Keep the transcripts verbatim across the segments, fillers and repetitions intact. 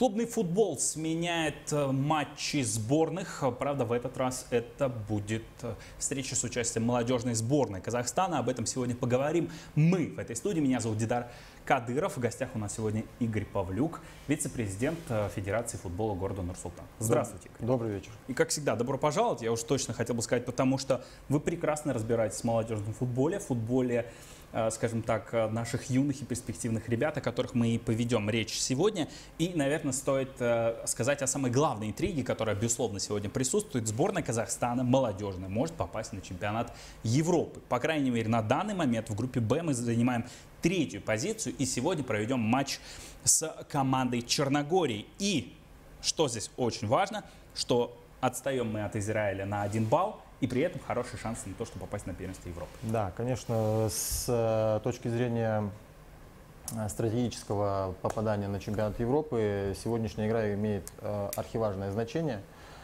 Клубный футбол сменяет матчи сборных. Правда, в этот раз это будет встреча с участием молодежной сборной Казахстана. Об этом сегодня поговорим мы в этой студии. Меня зовут Дидар Кадыров. В гостях у нас сегодня Игорь Павлюк, вице-президент Федерации футбола города Нур-Султан. Здравствуйте, Игорь. Добрый вечер. И как всегда, добро пожаловать. Я уж точно хотел бы сказать, потому что вы прекрасно разбираетесь в молодежном футболе, в футболе, скажем так, наших юных и перспективных ребят, о которых мы и поведем речь сегодня. И, наверное, стоит сказать о самой главной интриге, которая, безусловно, сегодня присутствует. Сборная Казахстана, молодежная, может попасть на чемпионат Европы. По крайней мере, на данный момент в группе Б мы занимаем третью позицию. И сегодня проведем матч с командой Черногории. И, что здесь очень важно, что отстаем мы от Израиля на один балл. И при этом хороший шанс на то, чтобы попасть на первенство Европы. Да, конечно, с точки зрения стратегического попадания на чемпионат Европы сегодняшняя игра имеет архиважное значение.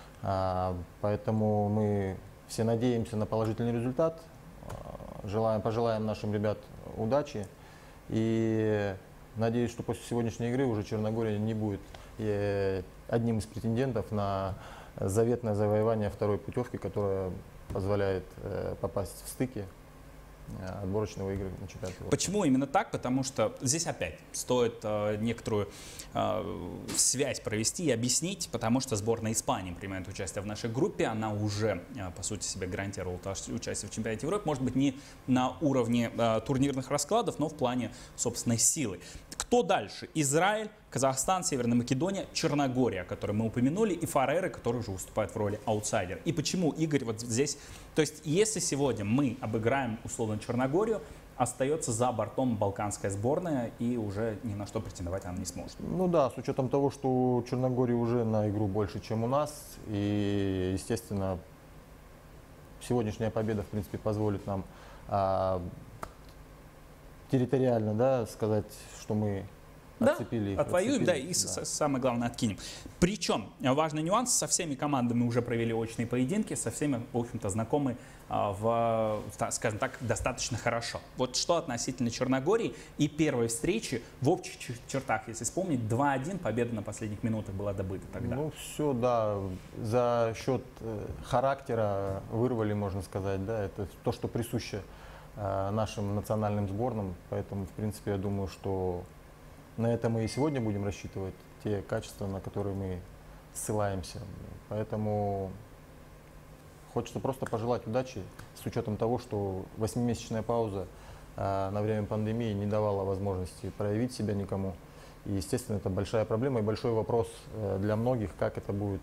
Поэтому мы все надеемся на положительный результат. Желаем, пожелаем нашим ребят удачи. И надеюсь, что после сегодняшней игры уже Черногория не будет одним из претендентов на заветное завоевание второй путевки, которая позволяет э, попасть в стыки э, отборочного игры на чемпионат Европы. Почему именно так? Потому что здесь опять стоит э, некоторую э, связь провести и объяснить, потому что сборная Испании принимает участие в нашей группе. Она уже, э, по сути, себе гарантировала участие в чемпионате Европы. Может быть, не на уровне э, турнирных раскладов, но в плане собственной силы. Кто дальше? Израиль, Казахстан, Северная Македония, Черногория, которую мы упомянули, и Фареры, которые уже выступают в роли аутсайдера. И почему, Игорь, вот здесь... То есть, если сегодня мы обыграем, условно, Черногорию, остается за бортом балканская сборная, и уже ни на что претендовать она не сможет. Ну да, с учетом того, что у Черногории уже на игру больше, чем у нас, и, естественно, сегодняшняя победа, в принципе, позволит нам а, территориально, да, сказать, что мы отцепили их. Да, отвоюем, отцепили, да, и да. самое главное откинем. Причем, важный нюанс, со всеми командами уже провели очные поединки, со всеми, в общем-то, знакомы, в, скажем так, достаточно хорошо. Вот что относительно Черногории и первой встречи, в общих чертах, если вспомнить, два один, победа на последних минутах была добыта тогда. Ну все, да, за счет характера вырвали, можно сказать, да, это то, что присуще нашим национальным сборным, поэтому, в принципе, я думаю, что на это мы и сегодня будем рассчитывать, те качества, на которые мы ссылаемся. Поэтому хочется просто пожелать удачи, с учетом того, что восьмимесячная пауза а, на время пандемии не давала возможности проявить себя никому. И, естественно, это большая проблема и большой вопрос для многих, как это будет,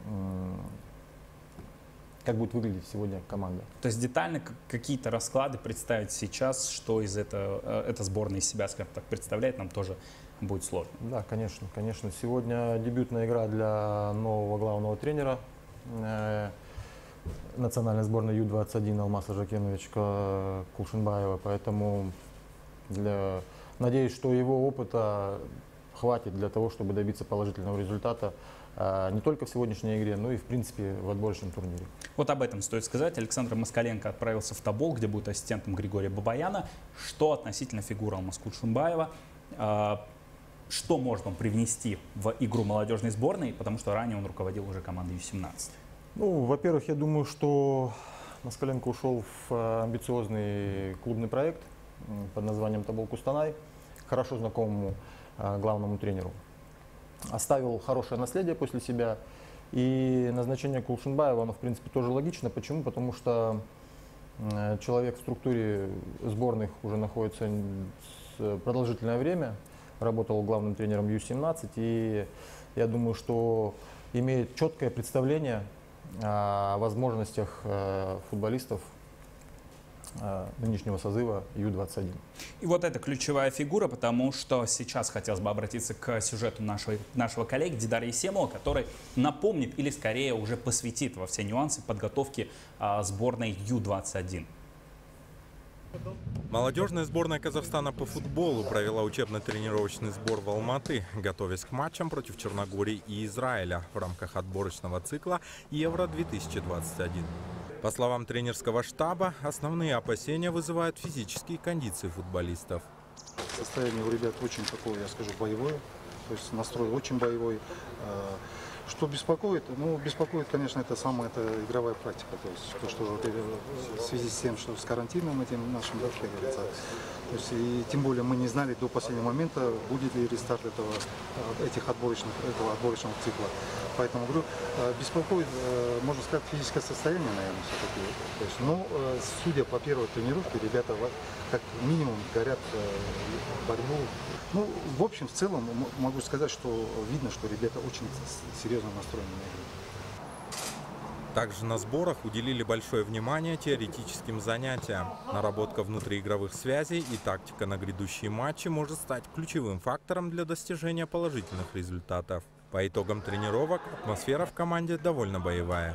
как будет выглядеть сегодня команда. То есть детально какие-то расклады представить сейчас, что из этого, эта сборная из себя, скажем так, представляет, нам тоже будет сложно. Да, конечно, конечно. Сегодня дебютная игра для нового главного тренера э, национальной сборной Ю двадцать один Алмаса Жакеновича Кулшинбаева, поэтому для... надеюсь, что его опыта хватит для того, чтобы добиться положительного результата не только в сегодняшней игре, но и, в принципе, в отборочном турнире. Вот об этом стоит сказать. Александр Москаленко отправился в Тобол, где будет ассистентом Григория Бабаяна. Что относительно фигуры Алмаза Кулшинбаева? Что может он привнести в игру молодежной сборной? Потому что ранее он руководил уже командой Ю семнадцать. Ну, во-первых, я думаю, что Москаленко ушел в амбициозный клубный проект под названием Тобол Кустанай, хорошо знакомому главному тренеру. Оставил хорошее наследие после себя, и назначение Кулшинбаева, оно, в принципе, тоже логично. Почему? Потому что человек в структуре сборных уже находится продолжительное время, работал главным тренером Ю семнадцать, и я думаю, что имеет четкое представление о возможностях футболистов нынешнего созыва Ю двадцать один. И вот это ключевая фигура, потому что сейчас хотелось бы обратиться к сюжету нашего, нашего коллеги Дидара Есемова, который напомнит или скорее уже посвятит во все нюансы подготовки а, сборной Ю двадцать один. Молодежная сборная Казахстана по футболу провела учебно-тренировочный сбор в Алматы, готовясь к матчам против Черногории и Израиля в рамках отборочного цикла Евро две тысячи двадцать один. По словам тренерского штаба, основные опасения вызывают физические кондиции футболистов. Состояние у ребят очень такое, я скажу, боевое. то есть настрой очень боевой. Что беспокоит? Ну, беспокоит, конечно, это самая это игровая практика. То есть, то, что в связи с тем, что с карантином этим нашим, да, как говорится, то есть, и тем более мы не знали до последнего момента, будет ли рестарт этого, этих отборочных, этого отборочного цикла. Поэтому, говорю, беспокоит, можно сказать, физическое состояние, наверное, все-таки. То есть, но, судя по первой тренировке, ребята как минимум горят борьбу. Ну, в общем, в целом, могу сказать, что видно, что ребята очень серьезно настроены на игру. Также на сборах уделили большое внимание теоретическим занятиям. Наработка внутриигровых связей и тактика на грядущие матчи может стать ключевым фактором для достижения положительных результатов. По итогам тренировок атмосфера в команде довольно боевая.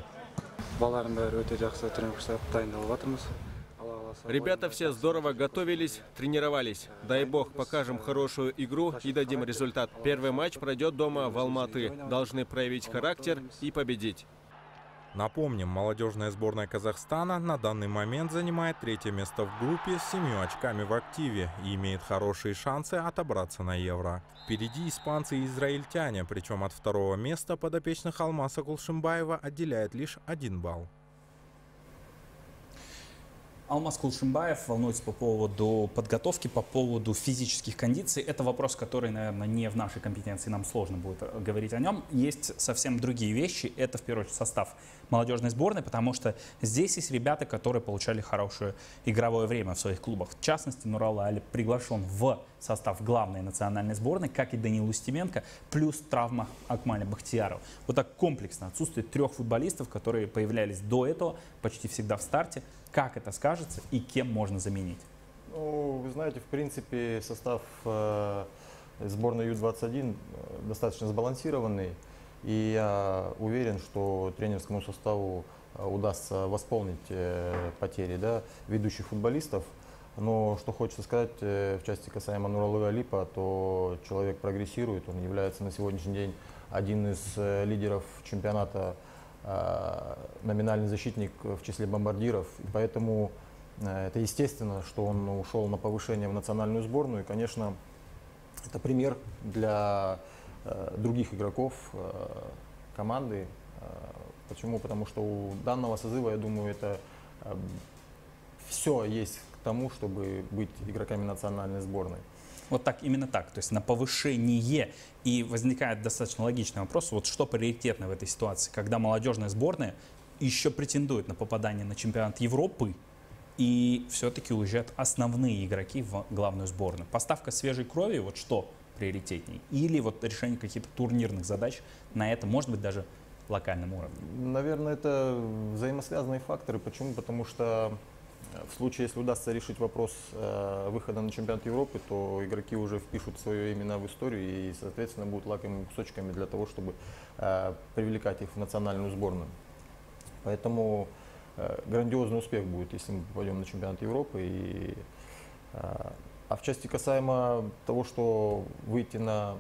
Ребята все здорово готовились, тренировались. Дай бог, покажем хорошую игру и дадим результат. Первый матч пройдет дома в Алматы. Должны проявить характер и победить. Напомним, молодежная сборная Казахстана на данный момент занимает третье место в группе с семью очками в активе и имеет хорошие шансы отобраться на Евро. Впереди испанцы и израильтяне, причем от второго места подопечных Алмаса Кулшимбаева отделяет лишь один балл. Алмаз Кулшимбаев волнуется по поводу подготовки, по поводу физических кондиций. Это вопрос, который, наверное, не в нашей компетенции, нам сложно будет говорить о нем. Есть совсем другие вещи. Это, в первую очередь, состав молодежной сборной, потому что здесь есть ребята, которые получали хорошее игровое время в своих клубах. В частности, Нураллы Али приглашен в состав главной национальной сборной, как и Даниил Устименко, плюс травма Акмаля Бахтиярова. Вот так комплексно отсутствие трех футболистов, которые появлялись до этого почти всегда в старте. Как это скажется и кем можно заменить? Ну, вы знаете, в принципе, состав э, сборной ю двадцать один достаточно сбалансированный. И я уверен, что тренерскому составу удастся восполнить э, потери, да, ведущих футболистов. Но что хочется сказать э, в части касаемо Нураллы Алипа, то человек прогрессирует. Он является на сегодняшний день один из э, лидеров чемпионата, номинальный защитник в числе бомбардиров, и поэтому это естественно, что он ушел на повышение в национальную сборную, и, конечно, это пример для других игроков команды. Почему? Потому что у данного созыва, я думаю, это все есть к тому, чтобы быть игроками национальной сборной. Вот так, именно так, то есть на повышение. И возникает достаточно логичный вопрос, вот что приоритетно в этой ситуации, когда молодежная сборная еще претендует на попадание на чемпионат Европы, и все-таки уезжают основные игроки в главную сборную. Поставка свежей крови, вот что приоритетнее? Или вот решение каких-то турнирных задач на это, может быть, даже локальном уровне? Наверное, это взаимосвязанные факторы. Почему? Потому что в случае, если удастся решить вопрос э, выхода на чемпионат Европы, то игроки уже впишут свое имя в историю и, соответственно, будут лакомыми кусочками для того, чтобы э, привлекать их в национальную сборную. Поэтому э, грандиозный успех будет, если мы попадем на чемпионат Европы. И, э, а в части касаемо того, что выйти на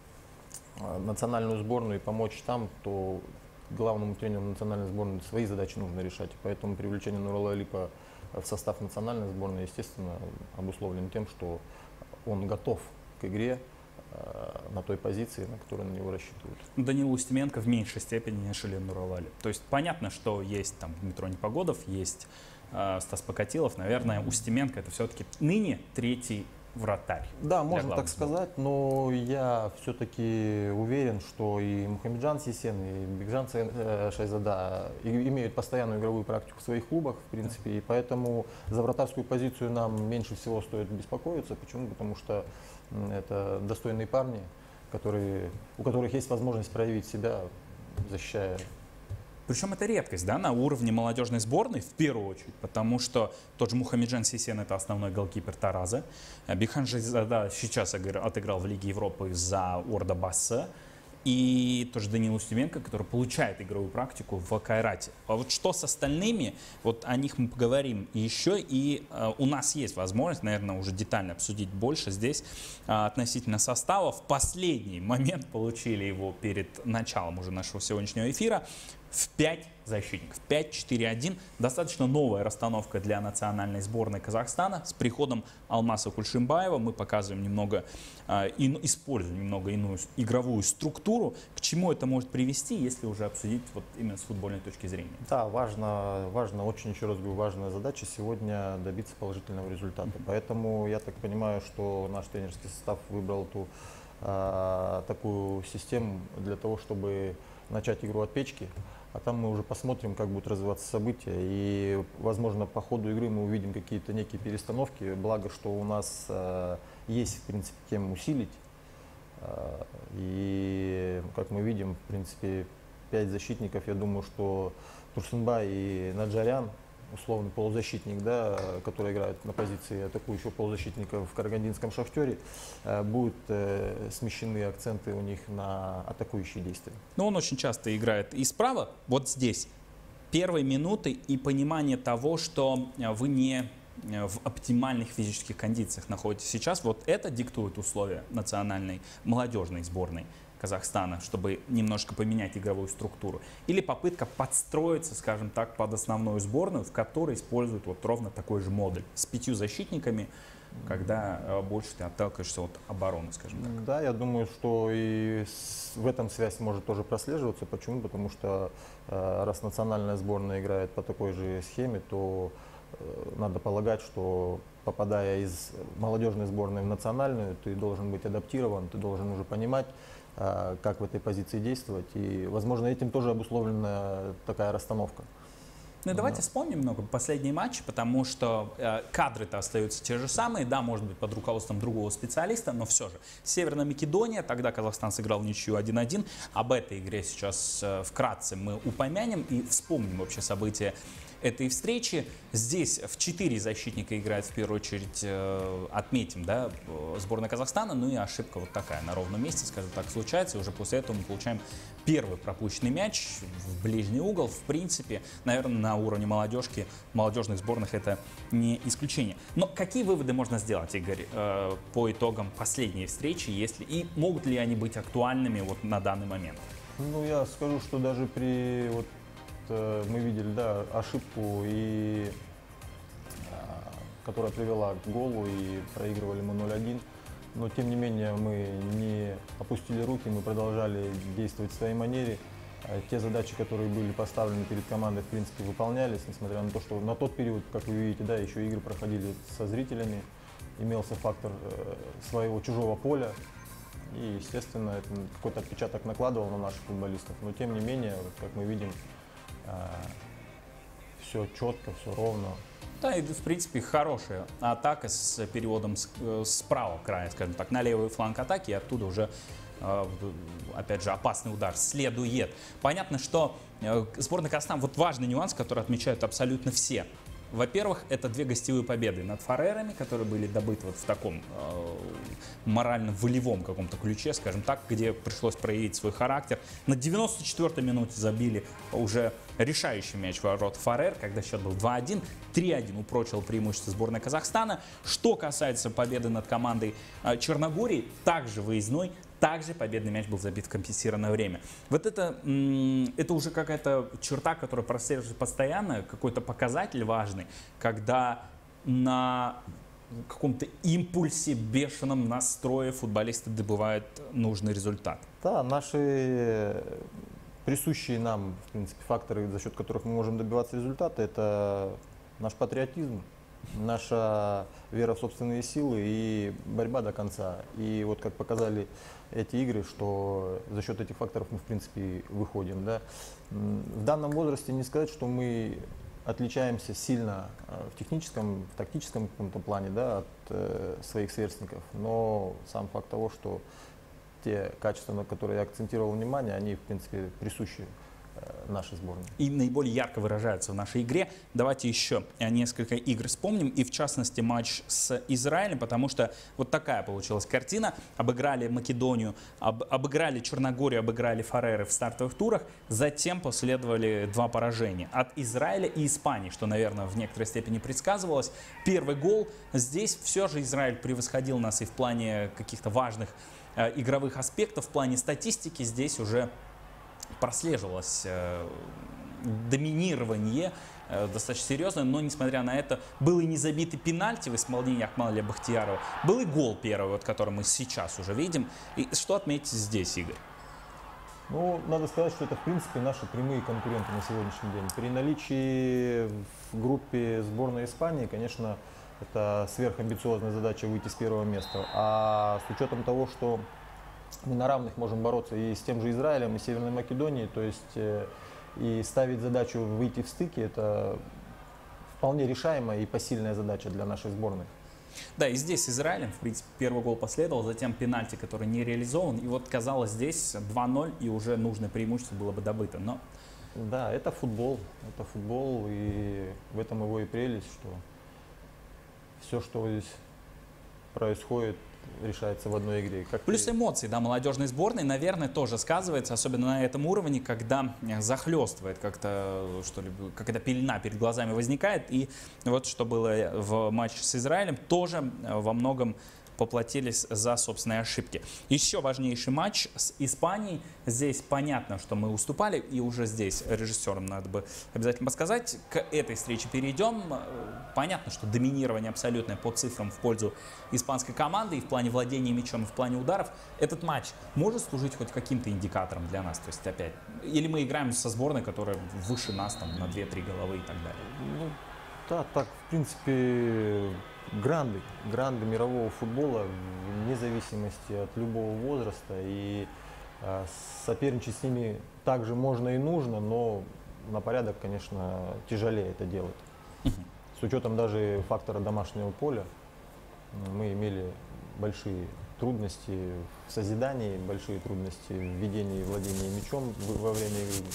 э, национальную сборную и помочь там, то главному тренеру национальной сборной свои задачи нужно решать. Поэтому привлечение Нураллы Алипа в состав национальной сборной, естественно, обусловлен тем, что он готов к игре э, на той позиции, на которой на него рассчитывают. Даниил Устименко в меньшей степени, нежели Нураллы Али. То есть понятно, что есть там Дмитрий Непогодов, есть э, Стас Покатилов. Наверное, Устименко это все-таки ныне третий вратарь. Да, можно так сказать, но я все-таки уверен, что и Мухамеджан Сисен, и Бекжан Шайзада имеют постоянную игровую практику в своих клубах, в принципе, и поэтому за вратарскую позицию нам меньше всего стоит беспокоиться. Почему? Потому что это достойные парни, которые, у которых есть возможность проявить себя, защищая. Причем это редкость, да, на уровне молодежной сборной в первую очередь, потому что тот же Мухамеджан Сисен — это основной голкипер Тараза. Бекхан Шайзада сейчас отыграл в Лиге Европы за Орда-Басса. И тоже Даниил Устименко, который получает игровую практику в Кайрате. А вот что с остальными, вот о них мы поговорим еще. И э, у нас есть возможность, наверное, уже детально обсудить больше здесь э, относительно состава. В последний момент получили его перед началом уже нашего сегодняшнего эфира. в пять защитников. пять четыре один. Достаточно новая расстановка для национальной сборной Казахстана. С приходом Алмаса Кульшимбаева мы показываем немного, э, и, используем немного иную игровую структуру. К чему это может привести, если уже обсудить вот именно с футбольной точки зрения? Да, важно, важно, очень, еще раз говорю, важная задача сегодня добиться положительного результата. Mm-hmm. Поэтому я так понимаю, что наш тренерский состав выбрал ту э, такую систему для того, чтобы начать игру от печки. А там мы уже посмотрим, как будут развиваться события. И, возможно, по ходу игры мы увидим какие-то некие перестановки. Благо, что у нас э, есть, в принципе, тем усилить. Э, и, как мы видим, в принципе, пять защитников. Я думаю, что Турсунбай и Наджарян, условный полузащитник, да, который играет на позиции атакующего полузащитника в Карагандинском Шахтере, будут э, смещены акценты у них на атакующие действия. Но он очень часто играет и справа, вот здесь, первые минуты и понимание того, что вы не в оптимальных физических кондициях находитесь сейчас, вот это диктует условия национальной молодежной сборной Казахстана, чтобы немножко поменять игровую структуру. Или попытка подстроиться, скажем так, под основную сборную, в которой используют вот ровно такой же модуль с пятью защитниками, когда больше ты отталкиваешься от обороны, скажем так. Да, я думаю, что и в этом связь может тоже прослеживаться. Почему? Потому что раз национальная сборная играет по такой же схеме, то надо полагать, что попадая из молодежной сборной в национальную, ты должен быть адаптирован, ты должен уже понимать, как в этой позиции действовать. И, возможно, этим тоже обусловлена такая расстановка. Ну и давайте вспомним много последние матчи, потому что э, кадры-то остаются те же самые, да, может быть, под руководством другого специалиста, но все же. Северная Македония, тогда Казахстан сыграл в ничью один один. Об этой игре сейчас э, вкратце мы упомянем и вспомним вообще события этой встречи. Здесь в четыре защитника играет в первую очередь, э, отметим, да, сборная Казахстана, ну и ошибка вот такая на ровном месте, скажем так, случается, и уже после этого мы получаем первый пропущенный мяч в ближний угол. В принципе, наверное, на уровне молодежки, молодежных сборных это не исключение. Но какие выводы можно сделать, Игорь, э, по итогам последней встречи, если и могут ли они быть актуальными вот на данный момент? Ну, я скажу, что даже при вот мы видели, да, ошибку, и, которая привела к голу, и проигрывали мы ноль один. Но, тем не менее, мы не опустили руки, мы продолжали действовать в своей манере. Те задачи, которые были поставлены перед командой, в принципе, выполнялись, несмотря на то, что на тот период, как вы видите, да, еще игры проходили со зрителями, имелся фактор своего чужого поля. И, естественно, это какой-то отпечаток накладывал на наших футболистов. Но, тем не менее, как мы видим, все четко, все ровно. Да, и в принципе хорошая атака с переводом с, с правого края, скажем так, на левый фланг атаки, и оттуда уже, опять же, опасный удар следует. Понятно, что сборная Казахстана, вот важный нюанс, который отмечают абсолютно все. Во-первых, это две гостевые победы над фарерами, которые были добыты вот в таком э, морально-волевом каком-то ключе, скажем так, где пришлось проявить свой характер. На девяносто четвёртой минуте забили уже решающий мяч в ворот фарер, когда счет был два один. три один упрочил преимущество сборной Казахстана. Что касается победы над командой э, Черногории, также выездной, также победный мяч был забит в компенсированное время. Вот это, это уже какая-то черта, которая прослеживается постоянно, какой-то показатель важный, когда на каком-то импульсе, бешеном настрое футболисты добывают нужный результат. Да, наши присущие нам, в принципе, факторы, за счет которых мы можем добиваться результата, это наш патриотизм, наша вера в собственные силы и борьба до конца. И вот как показали эти игры, что за счет этих факторов мы, в принципе, выходим. Да. В данном возрасте не сказать, что мы отличаемся сильно в техническом, в тактическом каком-то плане, да, от э, своих сверстников, но сам факт того, что те качества, на которые я акцентировал внимание, они, в принципе, присущи нашей сборной. И наиболее ярко выражаются в нашей игре. Давайте еще несколько игр вспомним, и в частности матч с Израилем, потому что вот такая получилась картина. Обыграли Македонию, об, обыграли Черногорию, обыграли фареры в стартовых турах, затем последовали два поражения от Израиля и Испании, что, наверное, в некоторой степени предсказывалось. Первый гол. Здесь все же Израиль превосходил нас и в плане каких-то важных э, игровых аспектов, в плане статистики. Здесь уже прослеживалось э, доминирование э, достаточно серьезное, но несмотря на это, был и не забитый пенальти в исполнении Акмаля Бахтиярова, был и гол первый, вот, который мы сейчас уже видим. И что отметить здесь, Игорь? Ну, надо сказать, что это, в принципе, наши прямые конкуренты на сегодняшний день. При наличии в группе сборной Испании, конечно, это сверхамбициозная задача выйти с первого места. А с учетом того, что мы на равных можем бороться и с тем же Израилем, и Северной Македонией, то есть э, и ставить задачу выйти в стыке, это вполне решаемая и посильная задача для нашей сборной. Да, и здесь Израилем, в принципе, первый гол последовал, затем пенальти, который не реализован. И вот, казалось, здесь два ноль, и уже нужное преимущество было бы добыто. Но... Да, это футбол, это футбол, и в этом его и прелесть, что все, что здесь происходит, решается в одной игре. Как Плюс и... эмоции, да, молодежной сборной, наверное, тоже сказывается, особенно на этом уровне, когда захлестывает как-то, что ли, когда пелена перед глазами возникает. И вот что было в матче с Израилем, тоже во многом поплатились за собственные ошибки. Еще важнейший матч с Испанией. Здесь понятно, что мы уступали, и уже здесь режиссерам надо бы обязательно подсказать. К этой встрече перейдем. Понятно, что доминирование абсолютное по цифрам в пользу испанской команды и в плане владения мячом, и в плане ударов. Этот матч может служить хоть каким-то индикатором для нас? То есть опять, или мы играем со сборной, которая выше нас там, на две-три головы и так далее? Ну, да, так, в принципе, гранды, гранды мирового футбола, вне зависимости от любого возраста, и э, соперничать с ними также можно и нужно, но на порядок, конечно, тяжелее это делать. С учетом даже фактора домашнего поля мы имели большие трудности в созидании, большие трудности в ведении и владении мячом во время игры.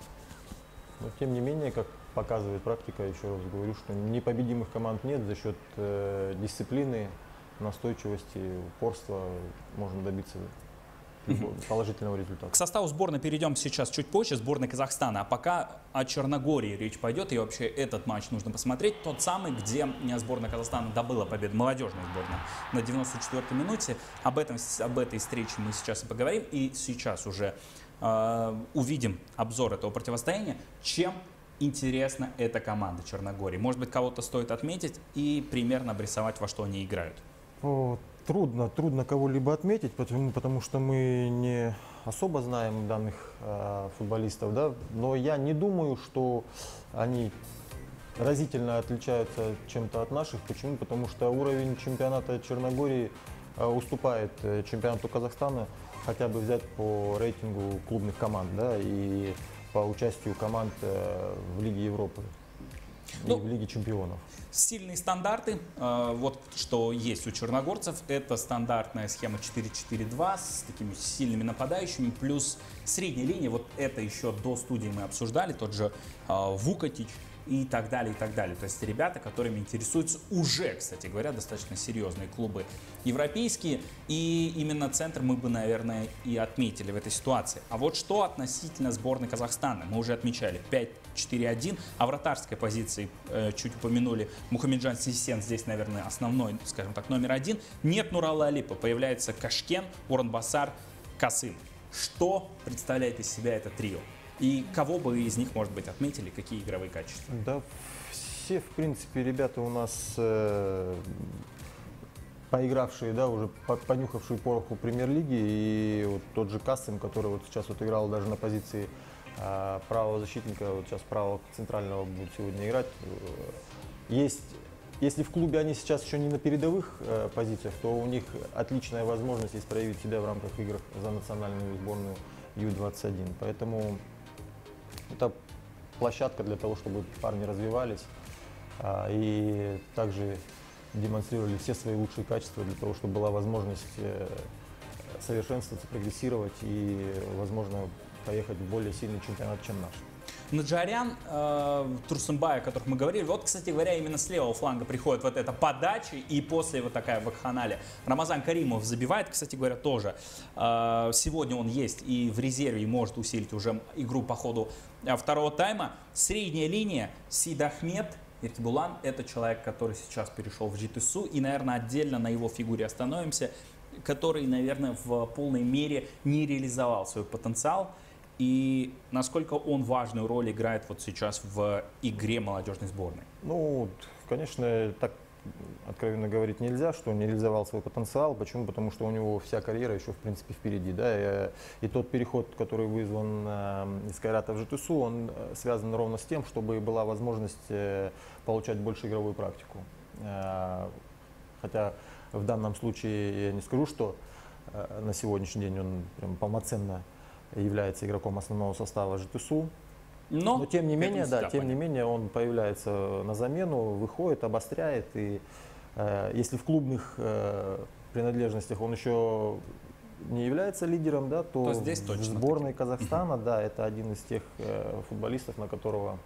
Но тем не менее, как показывает практика, еще раз говорю, что непобедимых команд нет. За счет э, дисциплины, настойчивости, упорства можно добиться положительного результата. К составу сборной перейдем сейчас чуть позже, сборной Казахстана. А пока о Черногории речь пойдет, и вообще этот матч нужно посмотреть. Тот самый, где сборная Казахстана добыла победу, молодежная сборная, на девяносто четвёртой минуте. Об, этом, об этой встрече мы сейчас и поговорим. И сейчас уже э, увидим обзор этого противостояния. Чем интересна эта команда Черногории? Может быть, кого-то стоит отметить и примерно обрисовать, во что они играют? О, трудно, трудно кого-либо отметить, потому, потому что мы не особо знаем данных э, футболистов, да? Но я не думаю, что они разительно отличаются чем-то от наших. Почему? Потому что уровень чемпионата Черногории э, уступает э, чемпионату Казахстана, хотя бы взять по рейтингу клубных команд, да, и по участию команд э, в Лиге Европы. Ну, и в Лиге чемпионов. Сильные стандарты, э, вот что есть у черногорцев, это стандартная схема четыре четыре два с такими сильными нападающими, плюс средняя линия, вот это еще до студии мы обсуждали, тот же э, Вукатич и так далее, и так далее. То есть ребята, которыми интересуются уже, кстати говоря, достаточно серьезные клубы европейские, и именно центр мы бы, наверное, и отметили в этой ситуации. А вот что относительно сборной Казахстана, мы уже отмечали пять четыре один, а вратарской позиции э, чуть упомянули Мухамеджан Сисен, здесь, наверное, основной, скажем так, номер один. Нет Нурала Алипа, появляется Кашкен, Уранбасар, Касым. Что представляет из себя это трио? И кого бы из них, может быть, отметили, какие игровые качества? Да, все, в принципе, ребята у нас э, поигравшие, да, уже понюхавшие пороху премьер-лиги. И вот тот же Касым, который вот сейчас вот играл даже на позиции э, правого защитника, вот сейчас правого центрального будет сегодня играть. Есть, если в клубе они сейчас еще не на передовых э, позициях, то у них отличная возможность есть проявить себя в рамках игр за национальную сборную ю двадцать один. Поэтому это площадка для того, чтобы парни развивались а, и также демонстрировали все свои лучшие качества для того, чтобы была возможность э, совершенствоваться, прогрессировать и, возможно, поехать в более сильный чемпионат, чем наш. Наджарян, э, Турсунбай, о которых мы говорили, вот, кстати говоря, именно с левого фланга приходит вот эта подача, и после вот такая вакханалия. Рамазан Каримов забивает, кстати говоря, тоже. Э, сегодня он есть и в резерве, и может усилить уже игру по ходу второго тайма. Средняя линия, Сид Ахмед, Иркибулан, это человек, который сейчас перешел в ЖИТИСУ, и, наверное, отдельно на его фигуре остановимся, который, наверное, в полной мере не реализовал свой потенциал. И насколько он важную роль играет вот сейчас в игре молодежной сборной? Ну, конечно, так откровенно говорить нельзя, что он не реализовал свой потенциал. Почему? Потому что у него вся карьера еще, в принципе, впереди. Да? И, и тот переход, который вызван э, из Кайрата в ЖТСУ, он связан ровно с тем, чтобы была возможность э, получать больше игровую практику. Э, хотя в данном случае я не скажу, что э, на сегодняшний день он прям полноценно является игроком основного состава ЖТСУ. Но, Но тем не менее, да, тем не менее, он появляется на замену, выходит, обостряет. И э, если в клубных э, принадлежностях он еще не является лидером, да, то, то здесь в точно сборной таки. Казахстана, да, это один из тех э, футболистов, на которого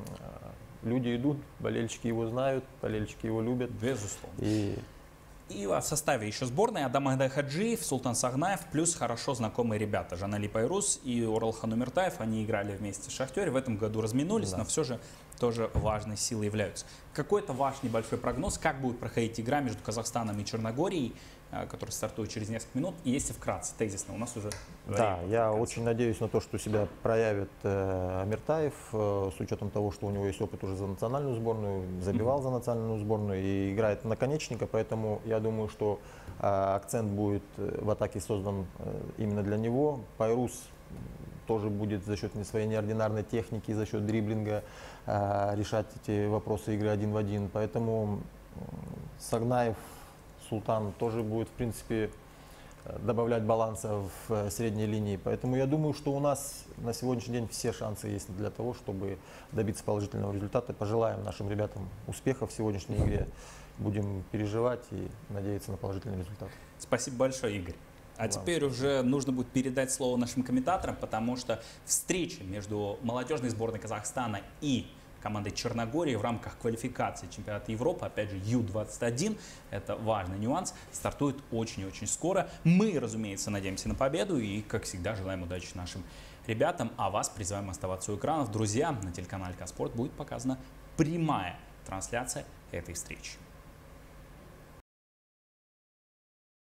э, люди идут, болельщики его знают, болельщики его любят. Безусловно. И И в составе еще сборной Адам Айдахаджиев, Султан Сагнаев, плюс хорошо знакомые ребята Жанали Пайрус и Оралхан Умертаев. Они играли вместе в «Шахтере», в этом году разминулись, да. но все же тоже важной силой являются. Какой-то ваш небольшой прогноз, как будет проходить игра между Казахстаном и Черногорией, который стартует через несколько минут, и если вкратце, тезисно, у нас уже... Да, я очень надеюсь на то, что себя проявит э, Амертаев, э, с учетом того, что у него есть опыт уже за национальную сборную, забивал mm-hmm. за национальную сборную и играет наконечника, поэтому я думаю, что э, акцент будет в атаке создан э, именно для него. Пайрус тоже будет за счет своей неординарной техники, за счет дриблинга э, решать эти вопросы игры один в один, поэтому э, Сагнаев, Султан тоже будет, в принципе, добавлять баланса в средней линии. Поэтому я думаю, что у нас на сегодняшний день все шансы есть для того, чтобы добиться положительного результата. Пожелаем нашим ребятам успехов в сегодняшней игре. Будем переживать и надеяться на положительный результат. Спасибо большое, Игорь. А теперь уже нужно будет передать слово нашим комментаторам, потому что встреча между молодежной сборной Казахстана и командой Черногории в рамках квалификации чемпионата Европы, опять же, Ю двадцать один, это важный нюанс, стартует очень и очень скоро. Мы, разумеется, надеемся на победу и, как всегда, желаем удачи нашим ребятам, а вас призываем оставаться у экранов. Друзья, на телеканале Казспорт будет показана прямая трансляция этой встречи.